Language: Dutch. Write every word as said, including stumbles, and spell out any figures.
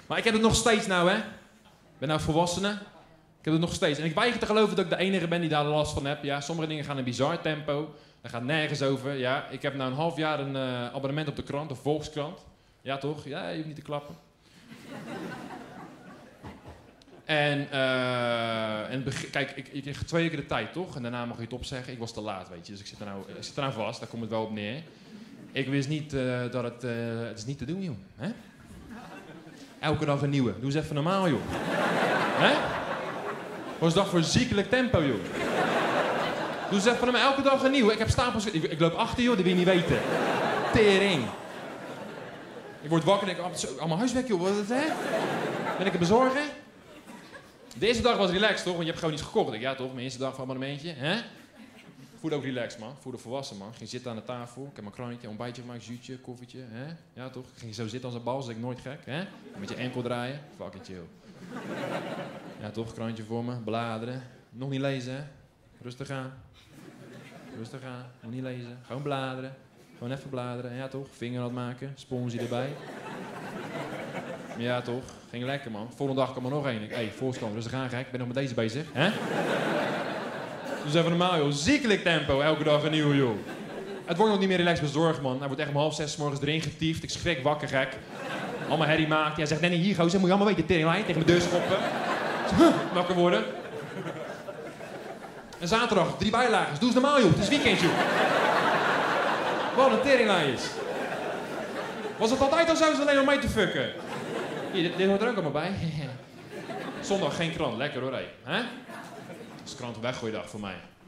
Maar ik heb het nog steeds nou, hè. Ik ben nou volwassene. Ik heb het nog steeds. En ik weiger te geloven dat ik de enige ben die daar last van heb. Ja, sommige dingen gaan in een bizar tempo. Daar gaat nergens over. Ja, ik heb nou een half jaar een uh, abonnement op de krant, de Volkskrant. Ja, toch? Ja, je hoeft niet te klappen. En, uh, en kijk, ik, ik kreeg twee keer de tijd, toch? En daarna mag je het opzeggen. Ik was te laat, weet je. Dus ik zit er nou, ik zit er nou vast, daar komt het wel op neer. Ik wist niet uh, dat het... Uh, het is niet te doen, joh. Hè? Elke dag een nieuwe. Doe eens even normaal, joh. Hè? Wat is dat voor ziekelijk tempo, joh? Doe eens even normaal. Elke dag een nieuwe. Ik heb stapels... Ik, ik loop achter, joh. Dat wil je niet weten. Tering. Ik word wakker en denk ik... Allemaal huiswerk, joh. Wat is het, hè? Ben ik een bezorger? De eerste dag was relaxed, toch? Want je hebt gewoon iets gekocht. Ik, ja, toch? Mijn eerste dag van abonnementje. Hè? Voelde ook relaxed, man. Voelde volwassen, man. Ging zitten aan de tafel. Ik heb mijn krantje, ontbijtje gemaakt, zuutje, koffietje. Hè? Ja, toch? Ik ging zo zitten als een bal, dus ik nooit gek. Hè? Met je enkel draaien. Fuck it, chill. Ja, toch? Krantje voor me. Bladeren. Nog niet lezen, hè? Rustig aan. Rustig aan. Nog niet lezen. Gewoon bladeren. Gewoon even bladeren. Ja, toch? Vingerhoud maken. Sponsie erbij. Ja, toch? Ging lekker, man. Volgende dag kwam er nog één. Hé, hey, Volkskrant, rustig aan, gek. Ik ben nog met deze bezig. Hè? Dus even normaal, joh. Ziekelijk tempo. Elke dag een nieuwe, joh. Het wordt nog niet meer relaxed bezorgd, man. Hij wordt echt om half zes 's morgens erin getiefd. Ik schrik wakker, gek. Allemaal herrie maakt. Hij zegt, nee, hier, gozer. Moet je allemaal weten. Teringlijn tegen mijn deur schoppen. Wakker worden. En zaterdag, drie bijlagen. Doe eens normaal, joh. Het is weekend, joh. Wat een teringlijn is. Was het altijd al zo, is alleen om mee te fucken? Hier, dit, dit hoort er ook allemaal bij. Zondag geen krant, lekker hoor, hé. Hè? Dat is krant weggooiedag voor mij.